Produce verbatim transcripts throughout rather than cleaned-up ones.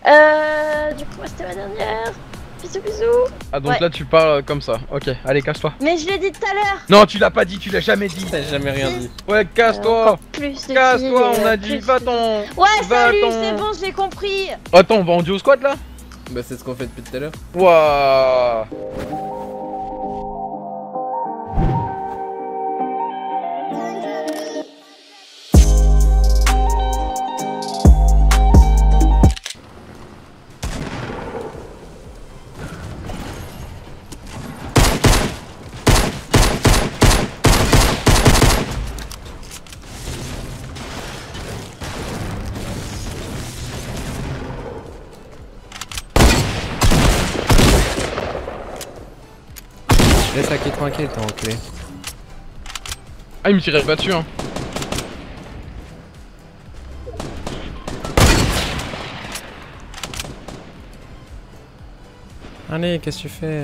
Euh, du coup, moi, c'était ma dernière. Bisous, bisous. Ah, donc Ouais. là, tu parles comme ça. Ok, allez, casse-toi. Mais je l'ai dit tout à l'heure. Non, tu l'as pas dit, tu l'as jamais dit. T'as jamais rien dit. Ouais, Euh, casse-toi. encore plus de Casse-toi, filles, on euh, a dit, plus- va-t'en. Ouais, salut, Va-t'en. c'est bon, j'ai compris. Attends, on va en duo squad là? Bah c'est ce qu'on fait depuis tout à l'heure. Wouah. Laisse la clé tranquille, t'es enculé. Ah, il me tirait pas dessus, hein. Allez, qu'est-ce que tu fais?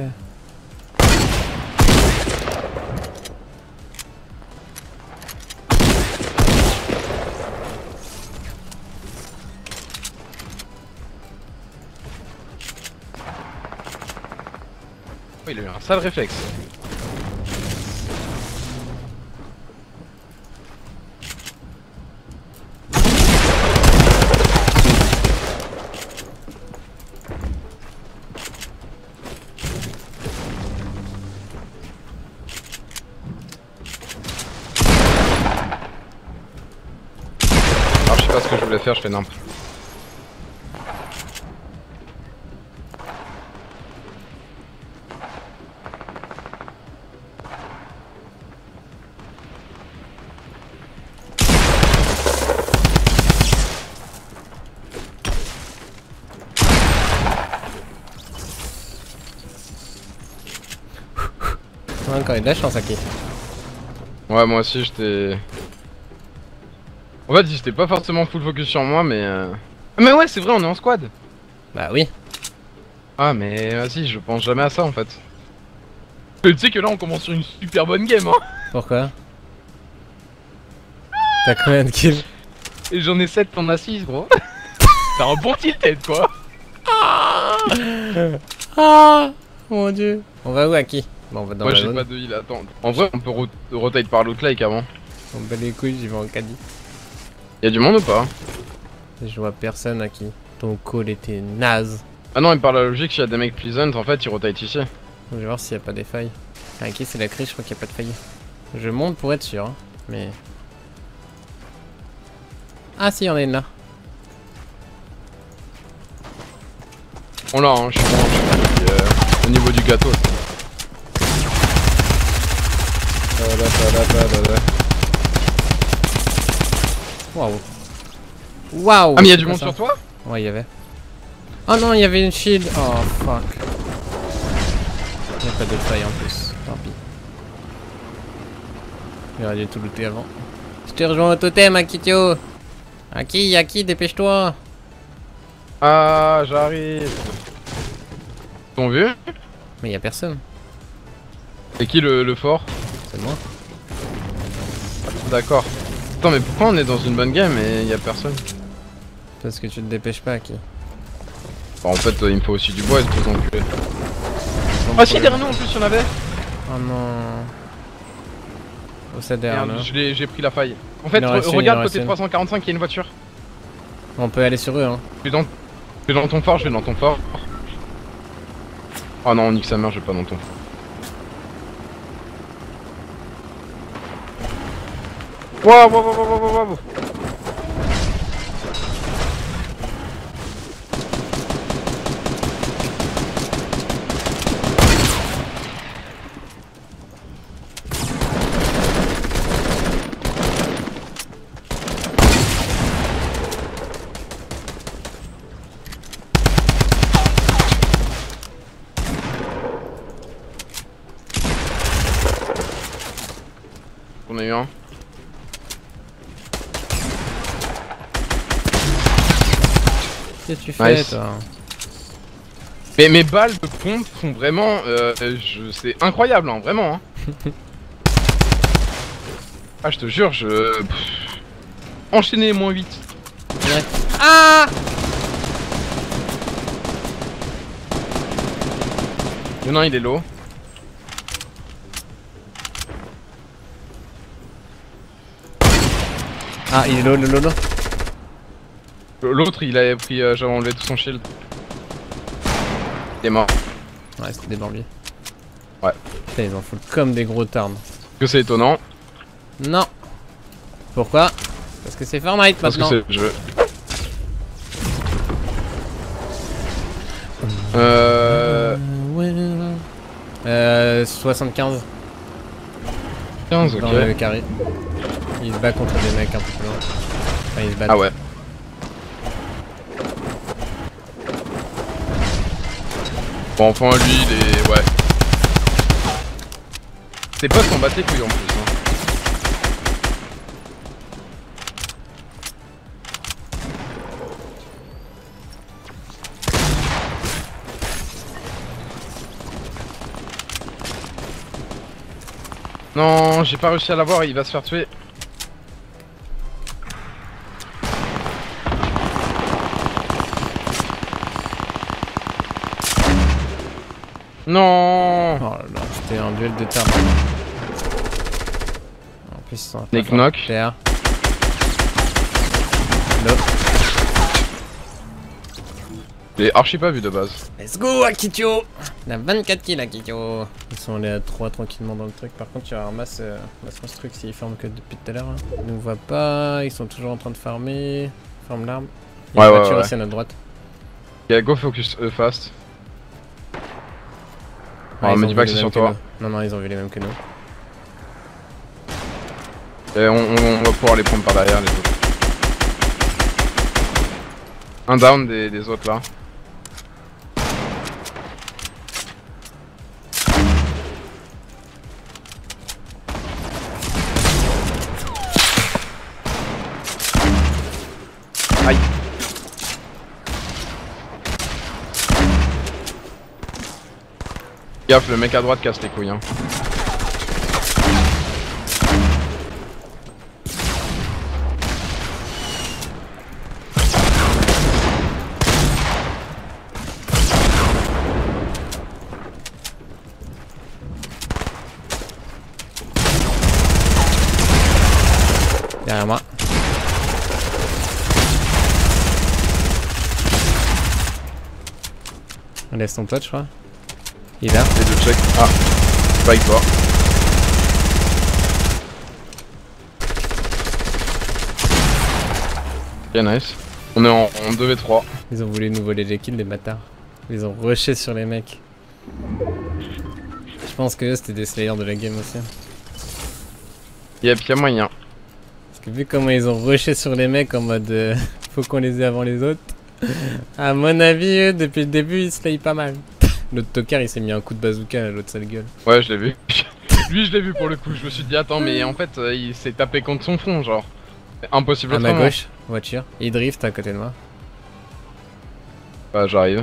Oh, il a eu un sale réflexe. Alors je sais pas ce que je voulais faire, je fais n'importe. Ouais, encore eu de la chance, Aki. Ouais, moi aussi j'étais. En fait, j'étais pas forcément full focus sur moi, mais. Euh... Ah, mais ouais, c'est vrai, on est en squad. Bah oui. Ah, mais vas-y, je pense jamais à ça en fait. Tu sais que là, on commence sur une super bonne game, hein. Pourquoi? T'as combien de kills? Et j'en ai sept, t'en as six, gros. T'as un bon tilted, quoi. Ah mon dieu. On va où, Aki? Bon, on va dans Moi, la j'ai zone. pas de heal, attends. En vrai, on peut ro rotate par l'autre like avant. On bat les couilles, j'y vais en caddie. Y'a du monde ou pas? Je vois personne, Aki. Ton call était naze. Ah non, mais par la logique, s'il y a des mecs pleasant, en fait, ils rotate ici. Je vais voir s'il y a pas des failles. Ah, Aki, c'est la crise, je crois qu'il y a pas de failles. Je monte pour être sûr, hein, mais... Ah si, il y en a une là. On l'a, hein, je suis bon, je suis euh, au niveau du gâteau. Waouh. Waouh. Ah, mais y'a c'est du quoi monde ça? sur toi? Ouais, il y avait. Oh non, il y avait une shield. Oh fuck. Il n'y a pas de faille en plus. Tant pis. J'aurais dû tout looter avant. Je te rejoins au totem, Akitio. Aki, Aki, dépêche-toi. Ah, j'arrive. T'ont vu? Mais il y a personne. C'est qui le, le fort? C'est moi. D'accord. Attends, mais pourquoi on est dans une bonne game et y a personne? Parce que tu te dépêches pas, Aki. Bon, en fait, il me faut aussi du bois, espèce d'enculé. Ah si, derrière nous en plus, y'en avait. Oh non. Oh, c'est derrière Merde, nous. je l'ai- j'ai pris la faille. En fait, Il en re- reste une, il regarde en côté reste une. trois cent quarante-cinq, il y a une voiture. On peut aller sur eux, hein. Je vais dans, je vais dans ton fort, je vais dans ton fort. Oh non, nique sa mère, je vais pas dans ton fort. Waouh, waouh, waouh, waouh, waouh, waouh. On a eu un. Qu'est-ce que tu fais, Nice. toi? Mais mes balles de pompe font vraiment... Euh, je... C'est incroyable, hein, vraiment. Hein. Ah, je te jure, je... Pff. Enchaîner moins vite. Ouais. Ah! Le nain il est low. Ah, il est low, low, low, low. L'autre il avait pris, euh, j'avais enlevé tout son shield. Il est mort. Ouais, c'était des barbis. Ouais. Putain, ils en foutent comme des gros tarnes. Que c'est étonnant. Non. Pourquoi? Parce que c'est Fortnite Parce maintenant. que c'est le jeu. Euh... Euh... soixante-quinze. quinze, ok. Dans le carré. Il se bat contre des mecs un peu plus loin. Enfin, il se bat. Ah ouais. Bon, enfin lui il est... ouais. Ses potes sont battés couilles en plus. Hein. Non, j'ai pas réussi à l'avoir, il va se faire tuer. Non. Oh là là, c'était un duel de terre. En plus, ils sont à Nick knock. terre. Là. Je l'ai archi pas vu de base. Let's go Akitio. On a vingt-quatre kills Akitio. Ils sont allés à trois tranquillement dans le truc. Par contre, il y aura un masse, euh, masse construct s'ils farment que depuis tout à l'heure. Ils nous voient pas, ils sont toujours en train de farmer. Ils farment l'arme. Il y a Ouais, une ouais, voiture ouais. aussi à notre droite. Yeah, go focus uh, fast. Ouais, Ah, ils me ont dis vu pas que les c'est mêmes sur toi. nous. Non, non, ils ont vu les mêmes que nous. Et on, on, on va pouvoir les prendre par derrière les autres. Un down des, des autres là. Aïe. Gaffe, le mec à droite casse les couilles hein. Derrière moi. On laisse ton pote, je crois. Il est là. Les deux check. Ah, c'est pas avec toi. Ok, nice. On est en, en deux v trois. Ils ont voulu nous voler les kills, les bâtards. Ils ont rushé sur les mecs. Je pense que eux, c'était des slayers de la game aussi. Yep, y'a moyen. Parce que vu comment ils ont rushé sur les mecs en mode euh, faut qu'on les ait avant les autres. À mon avis, eux, depuis le début, ils slayent pas mal. L'autre tocard, il s'est mis un coup de bazooka à l'autre sale gueule. Ouais, je l'ai vu. Lui, je l'ai vu pour le coup. Je me suis dit, attends, mais en fait, euh, il s'est tapé contre son front, genre. C'est impossible À ma autrement. gauche, voiture. Il drift à côté de moi. Bah, j'arrive.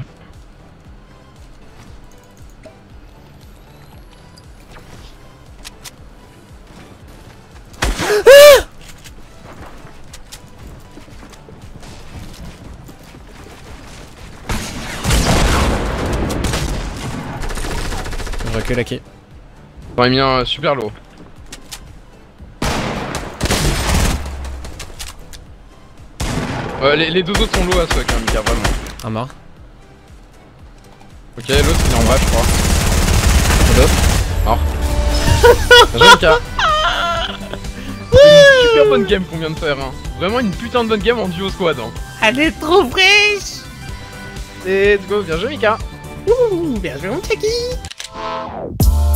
Je recule à qui? J'en ai mis un super low. Euh, les, les deux autres sont low à ce hein, Mika, vraiment. Un mort. Ok, l'autre il est en bas, je crois. L'autre mort. Bien joué, Mika. C'est une super bonne game qu'on vient de faire. Hein. Vraiment une putain de bonne game en duo squad. Hein. Elle est trop fraîche. Let's go, bien joué, Mika. Ouh, bien joué mon Chucky.